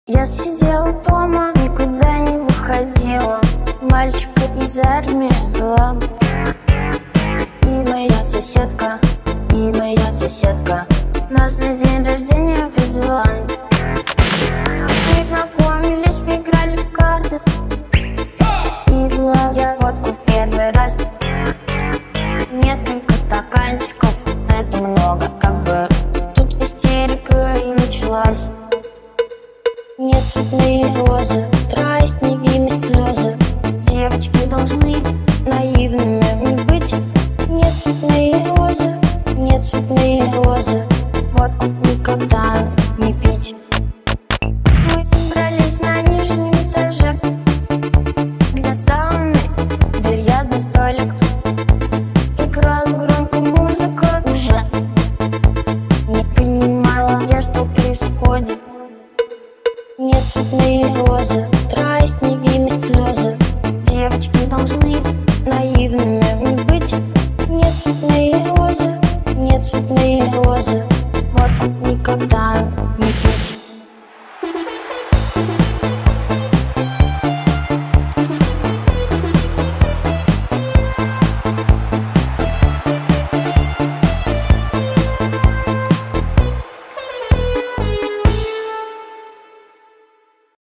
Я сидела дома, никуда не выходила, мальчика из армии ждала. И моя соседка нас на день рождения позвала. Мы знакомились, мы играли в карты, и пила я водку в первый раз. Несколько стаканчиков, это много, как бы. Тут истерика и началась. Нет, цветные розы, страсть, невинность, слезы. Девочки должны наивными не быть. Нет, цветные розы, водку никогда не пить. Мы собрались на нижнем этаже, где самый бильярдный столик. Играла громко музыка, уже не понимала я, что происходит. Нет, цветные розы, страсть, невинность, слезы. Девочки должны наивными не быть. Нет, цветные розы,